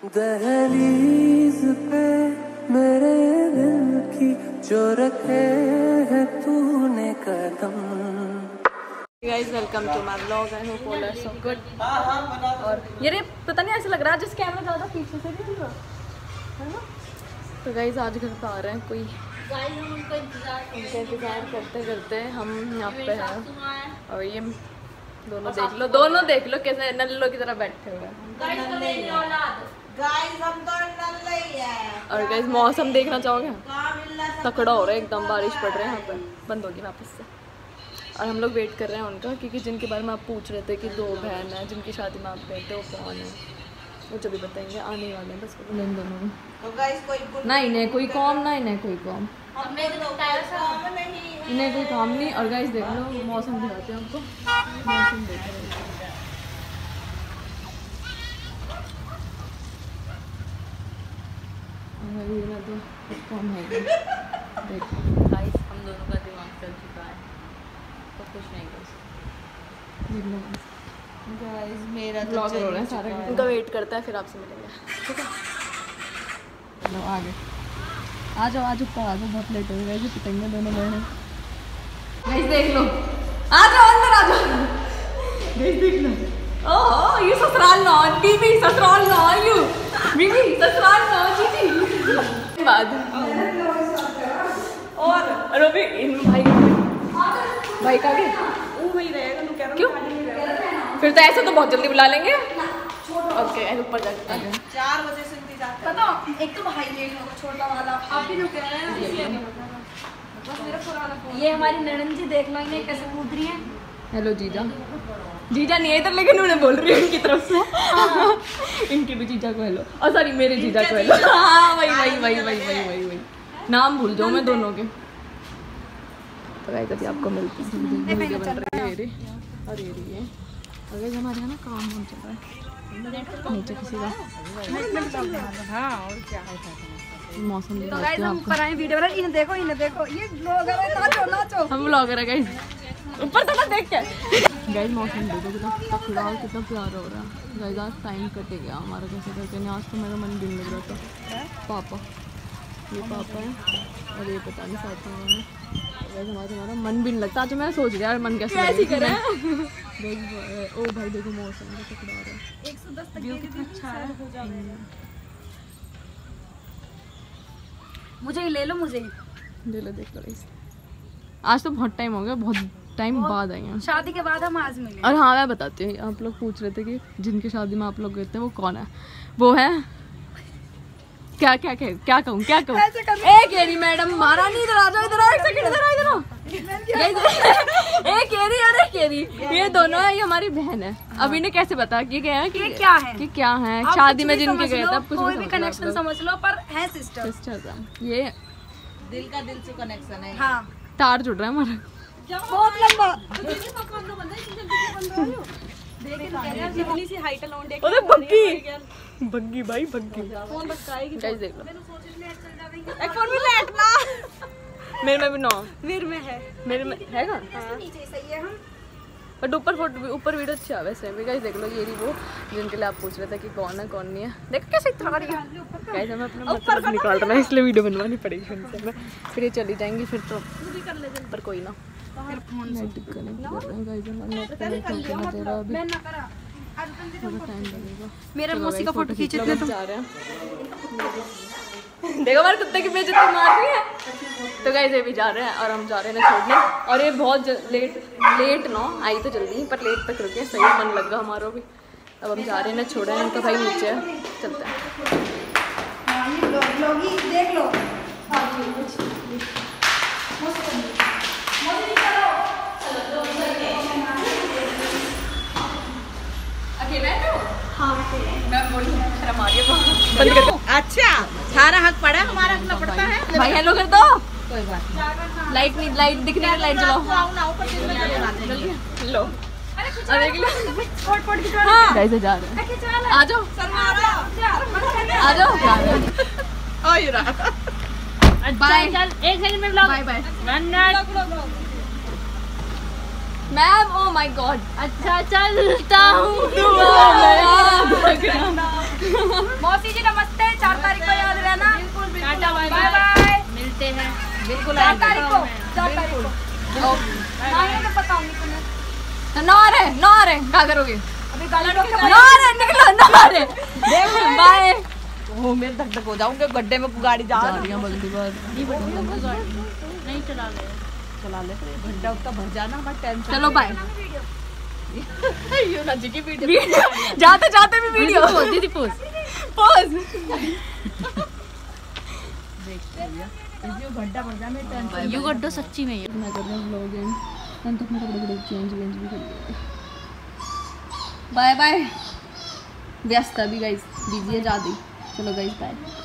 दहलीज पे मेरे दिल की जो रखे है तूने कदम। Guys welcome to my vlog. I hope all are so good. और ये पता नहीं ऐसा लग रहा है जिस कैमरा ज़्यादा पीछे से नहीं दिख है ना। तो गाइस आज घर पे आ रहे हैं कोई, हम उनका इंतज़ार करते करते हम यहाँ पे हैं। और ये दोनों देख लो कैसे नल्लों की तरह बैठे हुए हैं। हम तो नल्ले ही है। और गाइस मौसम देखना चाहोगे? तकड़ा हो रहा है एकदम, बारिश पड़ रही है यहाँ पे, बंद होगी वापस से। और हम लोग वेट कर रहे हैं उनका, क्योंकि जिनके बारे में आप पूछ रहे थे कि 2 बहन हैं जिनकी शादी में आप गए थे, वो कौन है वो जब भी बताएंगे, आने वाले हैं बस इन दोनों में। तो गाइस कोई ना इन्हें कोई काम, ना इन्हें कोई काम, हमने तो काम नहीं, इन्हें कोई काम नहीं। और गाइस देख लो मौसम दिखाते हैं आपको, मौसम देख लो। तो कौन है देखो गाइस, हम दोनों का दिमाग चल चुका है तो कुछ नहीं कर सकते। गाइस मेरा ब्लॉग हो रहा है सारा, उनका वेट करता है फिर आपसे मिलेंगे, ठीक है? चलो आगे आ जाओ, आज ऊपर आ जाओ, बहुत लेट हो गया, पिटेंगे दोनों बहनें। गाइस देख लो, आ जाओ अंदर आ जाओ। गाइस देख लो, ओह ये ससुराल ना बीबी, ससुराल ना यू बीबी, ससुराल ना जीजी बाद। और अभी इन भाई का भी वो वही रहेगा, तू कह रहा क्यों? फिर तो ऐसा तो बहुत जल्दी बुला लेंगे। ओके ऊपर जाके 4 बजे से इंतजार कर। पता एक तो भाई लेट होगा छोटा वाला, आप भी लोग कह रहे हैं बस मेरा पुराना फोन। ये हमारी ननन जी देख लो इन्हें कैसे कूद रही है। हेलो जीजा, जीजा नहीं है इधर, लेकिन उन्हें बोल रही है उनकी तरफ से। इनके भी जीजा को हेलो, और सॉरी मेरे जीजा को हेलो। हाँ वही नाम भूल जाऊँ मैं दोनों के। तो गाइस अभी आपको मिलती है वीडियो बन रही है ये, और ये रही है। अगर हमारे यहाँ ना काम हो चल रहा है नीचे किसी का। हां और क्या है मौसम तो गाइस हम ऊपर आए वीडियो बना, इन्हें देखो ये ब्लॉगर है, नाचो हम ब्लॉगर है गाइस, ऊपर तक देख के। गाइस मौसम देखो कितना तकड़ा, कितना प्यारा हो रहा है। गाइस आज टाइम कटे गया हमारा कैसे करके नहीं, आज तो मेरा मन भी लग रहा था। पापा, ये पापा है और ये पता नहीं साथ में उन्होंने। गाइस हमारा मन भी नहीं लगता। आज मैं सोच रहा यार मन कैसे करे। ओ भाई देखो मौसम कितना तकड़ा हो रहा है, 110 तक व्यू कितना अच्छा है। मुझे ही ले लो, मुझे ही ले लो, देख लो गाइस। आज तो बहुत टाइम हो गया, बहुत टाइम बाद आई हैं, शादी के बाद हम आज मिले। और हाँ मैं बताती हूँ, आप लोग पूछ रहे थे कि जिनकी शादी में आप लोग गए थे वो कौन है, वो है क्या कहूँ ए केरी मैडम, मारा नहीं, इधर आ जाओ, इधर आओ एक सेकंड, इधर आओ ए केरी, अरे केरी, ये दोनों है, ये हमारी बहन है। अब इन्हें कैसे बता कि क्या है, कि क्या है शादी में जिनके गए थे, कोई भी कनेक्शन समझ लो, पर है सिस्टर। ये दिल का दिल से कनेक्शन है। हाँ तार जुड़ रहा है हमारा बहुत लंबा। बग्गी भाई बग्गी। गाइस देख लो, एक फोन में लेटना मेरे में भी ना, मेरे में है, मेरे में हैगा, नीचे सही है। हम बट ऊपर वीडियो अच्छा है वैसे भी। गाइस देख लो, ये रही वो जिनके लिए आप पूछ रहे थे कि कौन है कौन नहीं है। देख कैसे इतना रही है। गाइस हमें अपना मतलब निकाल रहा है, इसलिए वीडियो बनवानी पड़ेगी उनसे हमें, फिर ये चली जाएंगी फिर तो, पर कोई ना। नेट कनेक्ट कर रहे हैं गाइस, हमारा नेट कनेक्ट होने दे रहा अभी, थोड़ा टाइम लगेगा। मेरे मौसी का फोटो खींच लेते तुम। जा रहे हैं, देखो हमारे कुत्ते की बेइज्जती मार रही है। तो गाइस ये भी जा रहे हैं और हम जा रहे हैं छोड़ने। और ये बहुत लेट ना आई तो जल्दी, पर लेट तक रुके, सही मन लगा हमारा भी। अब हम जा रहे हैं ना छोड़े हैं, उनका भाई नीचे है, चलते हैं। देख लो अच्छा सारा हक पड़ा, हमारा अपना पड़ता है भाई हेलो कर दो, कोई बात नहीं। लाइट दिख रही है, लाइट जलाओ लो। अरे हाँ गाइस जा रहे हैं, आ जाओ आ जाओ। बाय, 1 सेकंड में blog, bye bye. Ma'am oh my god. अच्छा चलता हूँ। मौसी जी नमस्ते, 4 तारीख को याद रहना। टाटा बाय बाय बाय, मिलते हैं। बिल्कुल 4 तारीख को, 4 तारीख को। हाँ ये मैं बताऊंगी तुम्हें। नौ रे क्या करोगे? अभी गाली रोक के नौ रे निकलो, नौ रे बाय। वो मेरे धक धक हो जाऊंगे, गड्ढे में गाड़ी जा रही है। नहीं चला ले घंटा उतना भर जाना, हमारा टेंशन। चलो बाय। जाते जाते भी वीडियो दीदी पोज पोज। घंटा भर जाना, टेंशन। यू गड्ढो सच्ची में ही। मैं कर रहा हूँ व्लॉग एंड मैंने तो अपने कपड़े चेंज भी कर लिए। Bye bye. व्यस्त अभी गाइस, बिजी है ज़्यादा ही। चलो गाइस बाय।